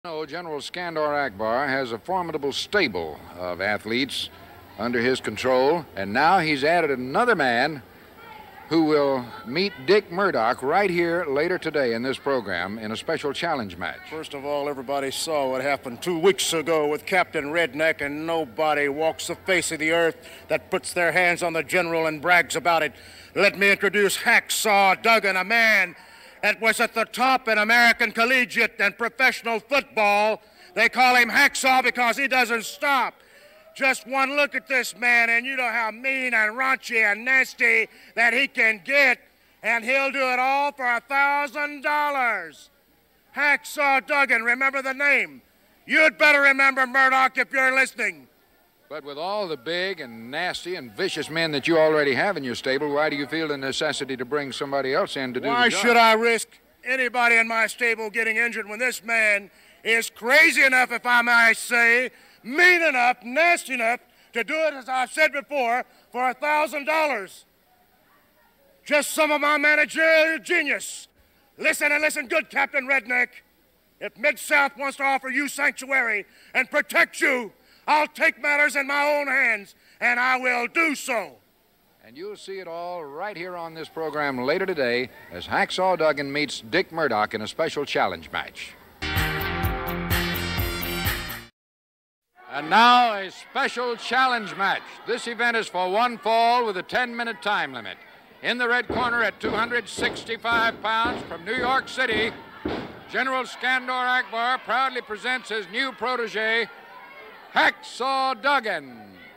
No, General Skandor Akbar has a formidable stable of athletes under his control, and now he's added another man who will meet Dick Murdoch right here later today in this program in a special challenge match. First of all, everybody saw what happened 2 weeks ago with Captain Redneck, and nobody walks the face of the earth that puts their hands on the general and brags about it. Let me introduce Hacksaw Duggan, a man that was at the top in American collegiate and professional football. They call him Hacksaw because he doesn't stop. Just one look at this man, and you know how mean and raunchy and nasty that he can get, and he'll do it all for $1,000. Hacksaw Duggan, remember the name. You'd better remember Murdoch if you're listening. But with all the big and nasty and vicious men that you already have in your stable, why do you feel the necessity to bring somebody else in to do the job? Why should I risk anybody in my stable getting injured when this man is crazy enough, if I may say, mean enough, nasty enough to do it, as I've said before, for $1,000? Just some of my managerial genius. Listen and listen good, Captain Redneck. If Mid-South wants to offer you sanctuary and protect you, I'll take matters in my own hands, and I will do so. And you'll see it all right here on this program later today as Hacksaw Duggan meets Dick Murdoch in a special challenge match. And now a special challenge match. This event is for one fall with a 10-minute time limit. In the red corner at 265 pounds from New York City, General Skandor Akbar proudly presents his new protege, Hacksaw Duggan.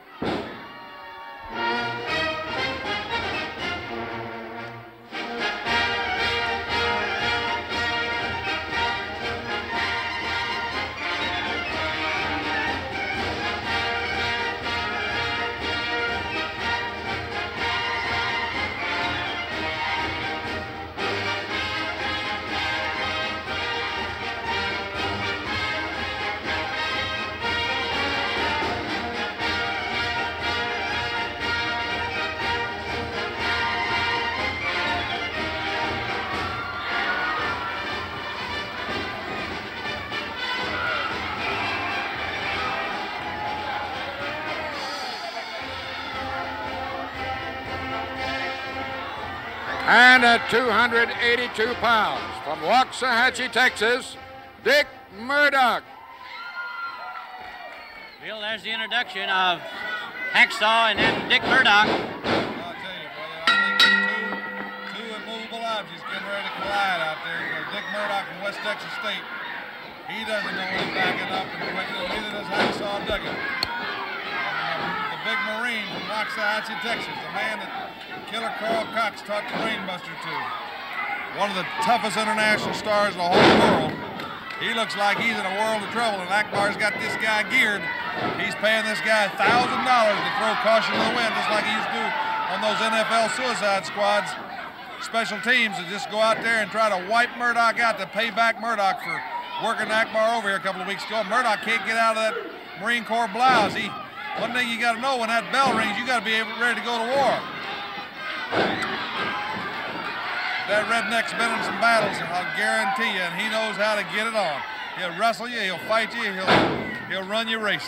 And at 282 pounds, from Waxahachie, Texas, Dick Murdoch. Bill, there's the introduction of Hacksaw and then Dick Murdoch. I'll tell you, brother, I think two immovable objects getting ready to collide out there. You know, Dick Murdoch from West Texas State. He doesn't know when he's backing up, and neither does Hacksaw Duggan. The big Marine from Waxahachie, Texas, the man that Killer Carl Cox taught the Brainbuster to. One of the toughest international stars in the whole world. He looks like he's in a world of trouble, and Akbar's got this guy geared. He's paying this guy $1,000 to throw caution to the wind, just like he used to do on those NFL suicide squads, special teams that just go out there and try to wipe Murdoch out to pay back Murdoch for working Akbar over here a couple of weeks ago. Murdoch can't get out of that Marine Corps blouse. One thing you got to know, when that bell rings, you got to be ready to go to war. That redneck's been in some battles, I'll guarantee you, and he knows how to get it on. He'll wrestle you, he'll fight you, he'll run your races.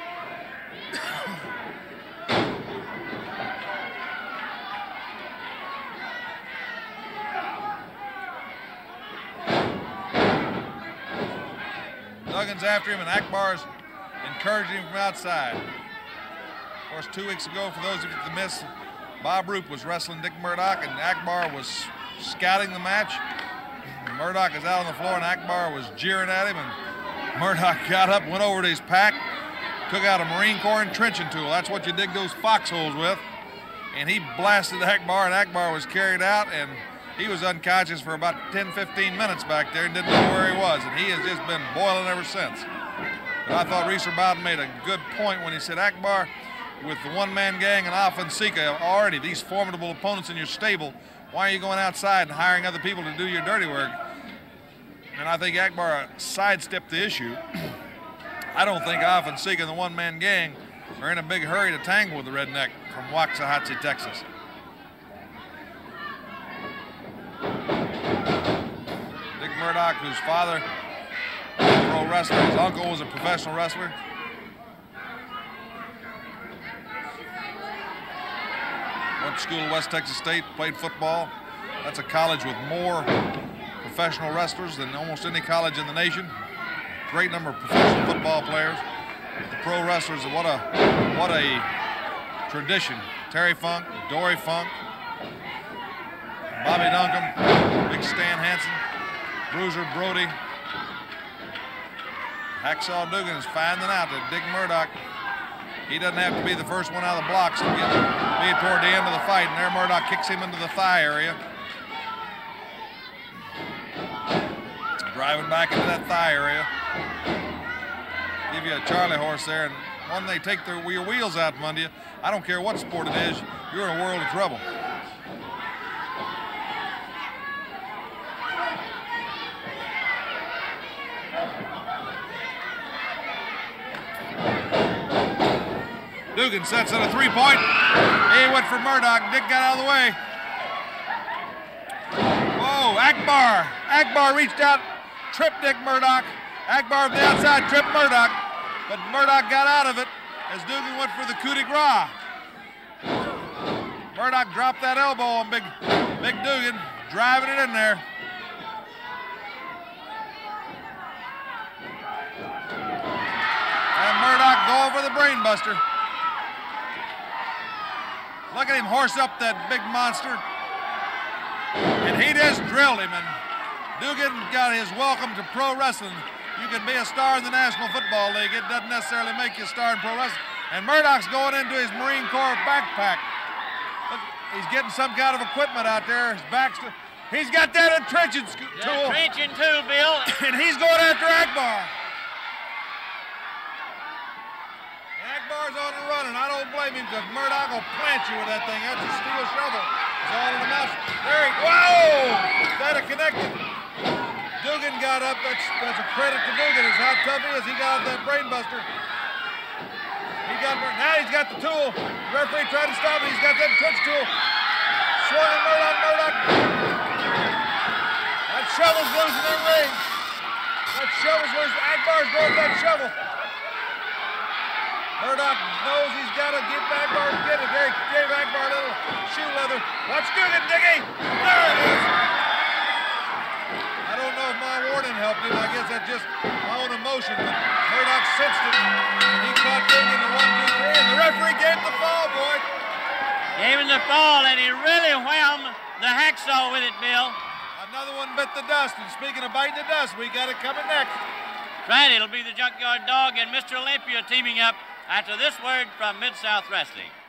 Duggan's after him, and Akbar's encouraging him from outside. Of course, 2 weeks ago, for those of you that missed, Bob Roop was wrestling Dick Murdoch, and Akbar was scouting the match. Murdoch is out on the floor, and Akbar was jeering at him, and Murdoch got up, went over to his pack, took out a Marine Corps entrenching tool. That's what you dig those foxholes with. And he blasted Akbar, and Akbar was carried out, and he was unconscious for about 10-15 minutes back there and didn't know where he was, and he has just been boiling ever since. But I thought Reeser Bowden made a good point when he said, Akbar, with the one-man gang and Alfonseca, already these formidable opponents in your stable, why are you going outside and hiring other people to do your dirty work? And I think Akbar sidestepped the issue. I don't think Alfonseca and the one-man gang are in a big hurry to tangle with the redneck from Waxahachie, Texas. Dick Murdoch, whose father, pro wrestler. His uncle was a professional wrestler. Went to school at West Texas State, played football. That's a college with more professional wrestlers than almost any college in the nation. Great number of professional football players. The pro wrestlers, what a tradition. Terry Funk, Dory Funk, Bobby Duncombe, Big Stan Hansen, Bruiser Brody. Hacksaw Duggan is finding out that Dick Murdoch, he doesn't have to be the first one out of the blocks to be toward the end of the fight, and there Murdoch kicks him into the thigh area. Driving back into that thigh area. Give you a Charlie horse there, and when they take your wheels out from under you, I don't care what sport it is, you're in a world of trouble. Duggan sets on a three-point. He went for Murdoch. Dick got out of the way. Whoa, Akbar. Akbar reached out, tripped Dick Murdoch. Akbar from the outside tripped Murdoch, but Murdoch got out of it as Duggan went for the coup de grace. Murdoch dropped that elbow on Big Duggan, driving it in there. And Murdoch going for the brain buster. Look at him horse up that big monster. And he just drilled him. And Duggan got his welcome to pro wrestling. You can be a star in the National Football League. It doesn't necessarily make you a star in pro wrestling. And Murdoch's going into his Marine Corps backpack. Look, he's getting some kind of equipment out there. His back's he's got that entrenching tool. Entrenching tool, Bill. And he's going after Akbar. Akbar's on the run, and I don't blame him because Murdoch will plant you with that thing. That's a steel shovel. It's all in the mouth. There he, whoa! That connected. Duggan got up. That's a credit to Duggan. Is how tough he is. He got out that brain buster. Now he's got the tool. The referee tried to stop it. He's got that touch tool. Swung at Murdoch. That shovel's loose in their ring. That shovel's loose. Akbar's going that shovel. Murdoch knows he's got to get Akbar to get it. There he gave Akbar a little shoe leather. Watch Duggan, Diggy. There it is. I don't know if my warning helped him. I guess that's just my own emotion. But Murdoch sensed it. He caught Duggan the 1, 2, 3, and the referee gave him the fall, boy. Gave him the fall, and he really whammed the Hacksaw with it, Bill. Another one bit the dust. And speaking of biting the dust, we got it coming next. Right, it'll be the Junkyard Dog and Mr. Olympia teaming up after this word from Mid-South Wrestling.